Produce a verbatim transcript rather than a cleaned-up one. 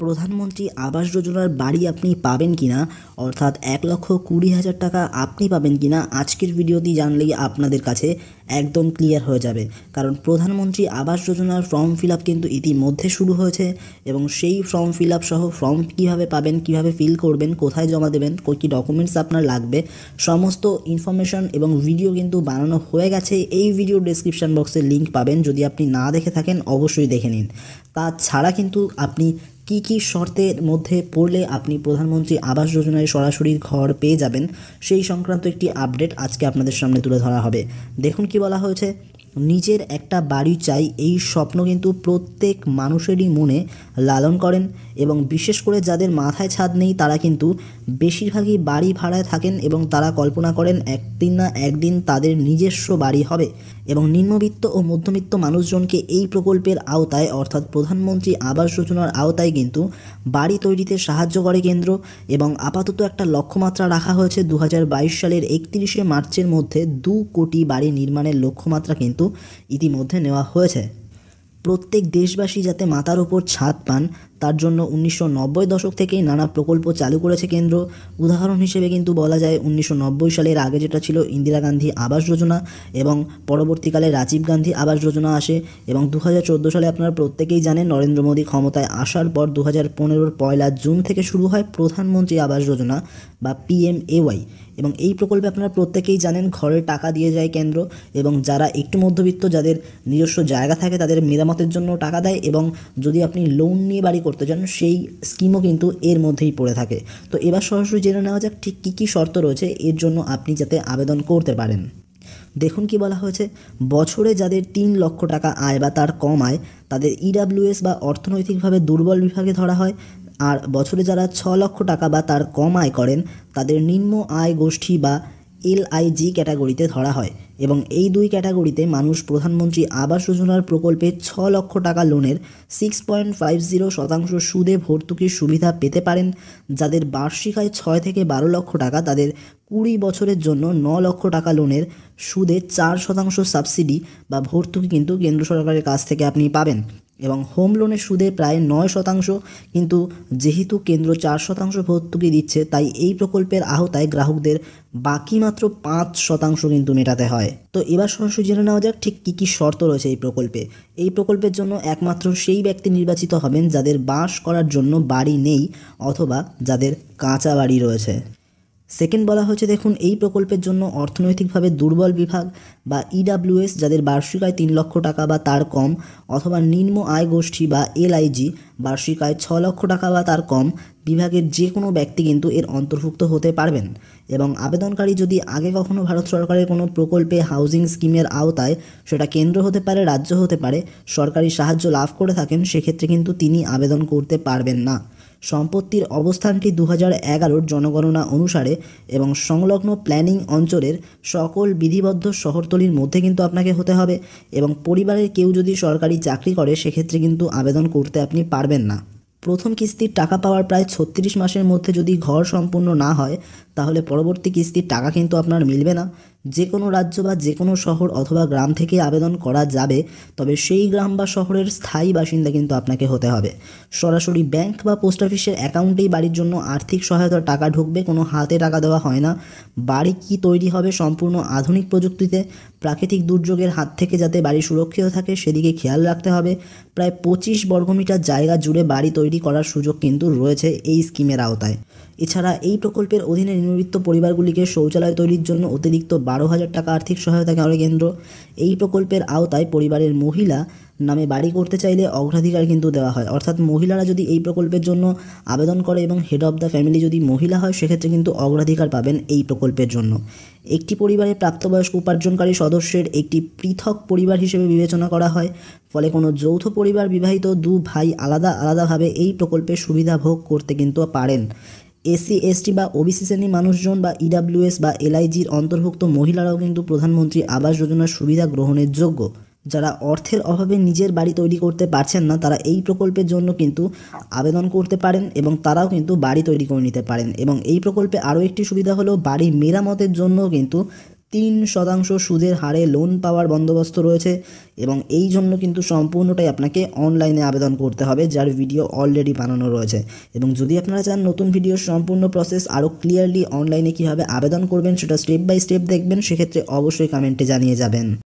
প্রধানমন্ত্রী আবাস যোজনার বাড়ি আপনি পাবেন কিনা, অর্থাৎ এক লক্ষ কুড়ি হাজার টাকা আপনি পাবেন কিনা, আজকের ভিডিওটি জানলেই আপনাদের কাছে একদম ক্লিয়ার হয়ে যাবে। কারণ প্রধানমন্ত্রী আবাস যোজনার ফর্ম ফিল আপ কিন্তু ইতিমধ্যে শুরু হয়েছে এবং সেই ফর্ম ফিল আপ সহ ফর্ম কীভাবে পাবেন, কিভাবে ফিল করবেন, কোথায় জমা দেবেন, কী কী ডকুমেন্টস আপনার লাগবে, সমস্ত ইনফরমেশন এবং ভিডিও কিন্তু বানানো হয়ে গেছে। এই ভিডিও ডেসক্রিপশন বক্সে লিঙ্ক পাবেন, যদি আপনি না দেখে থাকেন অবশ্যই দেখে নিন। তাছাড়া কিন্তু আপনি কি কি শর্তের মধ্যে পড়লে আপনি প্রধানমন্ত্রী আবাস যোজনায় সরাসরি ঘর পেয়ে যাবেন সেই সংক্রান্ত একটি আপডেট আজকে আপনাদের সামনে তুলে ধরা হবে। দেখুন কি বলা হয়েছে, নিজের একটা বাড়ি চাই এই স্বপ্ন কিন্তু প্রত্যেক মানুষেরই মনে লালন করেন এবং বিশেষ করে যাদের মাথায় ছাদ নেই তারা কিন্তু বেশিরভাগই বাড়ি ভাড়ায় থাকেন এবং তারা কল্পনা করেন একদিন না একদিন তাদের নিজস্ব বাড়ি হবে। এবং নিম্নবিত্ত ও মধ্যবিত্ত মানুষজনকে এই প্রকল্পের আওতায় অর্থাৎ প্রধানমন্ত্রী আবাস যোজনার আওতায় কিন্তু বাড়ি তৈরিতে সাহায্য করে কেন্দ্র। এবং আপাতত একটা লক্ষ্যমাত্রা রাখা হয়েছে দু হাজার বাইশ সালের একত্রিশে মার্চের মধ্যে দু কোটি বাড়ি নির্মাণের লক্ষ্যমাত্রা কিন্তু ইতিমধ্যে নেওয়া হয়েছে। প্রত্যেক দেশবাসী যাতে মাথার ওপর ছাদ পান তার জন্য উনিশশো নব্বই দশক থেকেই নানা প্রকল্প চালু করেছে কেন্দ্র। উদাহরণ হিসেবে কিন্তু বলা যায় উনিশশো নব্বই সালের আগে যেটা ছিল ইন্দিরা গান্ধী আবাস যোজনা এবং পরবর্তীকালে রাজীব গান্ধী আবাস যোজনা আসে এবং দু হাজার চোদ্দো সালে আপনারা প্রত্যেকেই জানেন নরেন্দ্র মোদী ক্ষমতায় আসার পর দু হাজার পনেরোর পয়লা জুন থেকে শুরু হয় প্রধানমন্ত্রী আবাস যোজনা বা পি এম এ ওয়াই। এবং এই প্রকল্পে আপনারা প্রত্যেকেই জানেন ঘরের টাকা দিয়ে যায় কেন্দ্র এবং যারা একটু মধ্যবিত্ত যাদের নিজস্ব জায়গা থাকে তাদের মেরামতের জন্য টাকা দেয় এবং যদি আপনি লোন নিয়ে বাড়ি করতে চান সেই স্কিমও কিন্তু এর মধ্যেই পড়ে থাকে। তো এবার সরাসরি জেনে নেওয়া যাক ঠিক কী কী শর্ত রয়েছে এর জন্য আপনি যাতে আবেদন করতে পারেন। দেখুন কি বলা হয়েছে, বছরে যাদের তিন লক্ষ টাকা আয় বা তার কম আয় তাদের ইডাব্লিউএস বা অর্থনৈতিকভাবে দুর্বল বিভাগে ধরা হয়। আর বছরে যারা ছ লক্ষ টাকা বা তার কম আয় করেন তাদের নিম্ন আয় গোষ্ঠী বা এল আই জি ক্যাটাগরিতে ধরা হয়। এবং এই দুই ক্যাটাগরিতে মানুষ প্রধানমন্ত্রী আবাস যোজনার প্রকল্পে ছ লক্ষ টাকা লোনের সিক্স পয়েন্ট ফাইভ জিরো শতাংশ সুদে ভর্তুকির সুবিধা পেতে পারেন। যাদের বার্ষিক আয় ছয় থেকে বারো লক্ষ টাকা তাদের কুড়ি বছরের জন্য ন লক্ষ টাকা লোনের সুদে চার শতাংশ সাবসিডি বা ভর্তুকি কিন্তু কেন্দ্র সরকারের কাছ থেকে আপনি পাবেন। এবং হোম লোনের সুদে প্রায় নয় শতাংশ, কিন্তু যেহেতু কেন্দ্র চার শতাংশ ভর্তুকি দিচ্ছে তাই এই প্রকল্পের আওতায় গ্রাহকদের বাকি মাত্র পাঁচ শতাংশ কিন্তু মেটাতে হয়। তো এবার সরাসরি জেনে নেওয়া যাক ঠিক কী কী শর্ত রয়েছে এই প্রকল্পে। এই প্রকল্পের জন্য একমাত্র সেই ব্যক্তি নির্বাচিত হবেন যাদের বাস করার জন্য বাড়ি নেই অথবা যাদের কাঁচা বাড়ি রয়েছে। সেকেন্ড বলা হচ্ছে, দেখুন এই প্রকল্পের জন্য অর্থনৈতিকভাবে দুর্বল বিভাগ বা ইডাব্লিউএস যাদের বার্ষিক আয় তিন লক্ষ টাকা বা তার কম অথবা নিম্ন আয় গোষ্ঠী বা এল আই জি বার্ষিক আয় ছ লক্ষ টাকা বা তার কম বিভাগের যে কোনো ব্যক্তি কিন্তু এর অন্তর্ভুক্ত হতে পারবেন। এবং আবেদনকারী যদি আগে কখনো ভারত সরকারের কোনো প্রকল্পে হাউজিং স্কিমের আওতায়, সেটা কেন্দ্র হতে পারে রাজ্য হতে পারে, সরকারি সাহায্য লাভ করে থাকেন সেক্ষেত্রে কিন্তু তিনি আবেদন করতে পারবেন না। সম্পত্তির অবস্থানটি দু হাজার এগারোর জনগণনা অনুসারে এবং সংলগ্ন প্ল্যানিং অঞ্চলের সকল বিধিবদ্ধ শহরতলির মধ্যে কিন্তু আপনাকে হতে হবে। এবং পরিবারের কেউ যদি সরকারি চাকরি করে সেক্ষেত্রে কিন্তু আবেদন করতে আপনি পারবেন না। প্রথম কিস্তির টাকা পাওয়ার প্রায় ছত্রিশ মাসের মধ্যে যদি ঘর সম্পূর্ণ না হয় তাহলে পরবর্তী কিস্তির টাকা কিন্তু আপনার মিলবে না। যে কোনো রাজ্য বা যে কোনো শহর অথবা গ্রাম থেকে আবেদন করা যাবে, তবে সেই গ্রাম বা শহরের স্থায়ী বাসিন্দা কিন্তু আপনাকে হতে হবে। সরাসরি ব্যাংক বা পোস্ট অফিসের অ্যাকাউন্টেই বাড়ির জন্য আর্থিক সহায়তার টাকা ঢুকবে, কোনো হাতে টাকা দেওয়া হয় না। বাড়ি কি তৈরি হবে সম্পূর্ণ আধুনিক প্রযুক্তিতে। প্রাকৃতিক দুর্যোগের হাত থেকে যাতে বাড়ি সুরক্ষিত থাকে সেদিকে খেয়াল রাখতে হবে। প্রায় পঁচিশ বর্গমিটার জায়গা জুড়ে বাড়ি তৈরি করার সুযোগ কিন্তু রয়েছে এই স্কিমের আওতায়। এছাড়া এই প্রকল্পের অধীনে নিম্নবিত্ত পরিবারগুলিকে শৌচালয় তৈরির জন্য অতিরিক্ত বারো হাজার টাকা আর্থিক সহায়তা করে কেন্দ্র। এই প্রকল্পের আওতায় পরিবারের মহিলা নামে বাড়ি করতে চাইলে অগ্রাধিকার কিন্তু দেওয়া হয়, অর্থাৎ মহিলারা যদি এই প্রকল্পের জন্য আবেদন করে এবং হেড অফ দ্য ফ্যামিলি যদি মহিলা হয় সেক্ষেত্রে কিন্তু অগ্রাধিকার পাবেন এই প্রকল্পের জন্য। একটি পরিবারের প্রাপ্তবয়স্ক উপার্জনকারী সদস্যের একটি পৃথক পরিবার হিসেবে বিবেচনা করা হয়, ফলে কোনো যৌথ পরিবার বিবাহিত দু ভাই আলাদা আলাদাভাবে এই প্রকল্পের সুবিধা ভোগ করতে কিন্তু পারেন। এসসি এসটি বা ওবিসি শ্রেণীর মানুষজন বা ইডাব্লিউএস বা এলআইজির অন্তর্ভুক্ত মহিলারাও কিন্তু প্রধানমন্ত্রী আবাস যোজনার সুবিধা গ্রহণের যোগ্য। যারা অর্থের অভাবে নিজের বাড়ি তৈরি করতে পারছেন না তারা এই প্রকল্পের জন্য কিন্তু আবেদন করতে পারেন এবং তারাও কিন্তু বাড়ি তৈরি করে নিতে পারেন। এবং এই প্রকল্পে আরও একটি সুবিধা হলো বাড়ি মেরামতের জন্য কিন্তু তিন শতাংশ সুদের হারে লোন পাওয়ার বন্দোবস্ত রয়েছে এবং এই জন্য কিন্তু সম্পূর্ণটাই আপনাকে অনলাইনে আবেদন করতে হবে, যার ভিডিও অলরেডি বানানো রয়েছে। এবং যদি আপনারা চান নতুন ভিডিওর সম্পূর্ণ প্রসেস আরও ক্লিয়ারলি অনলাইনে কীভাবে আবেদন করবেন সেটা স্টেপ বাই স্টেপ দেখবেন, সেক্ষেত্রে অবশ্যই কমেন্টে জানিয়ে যাবেন।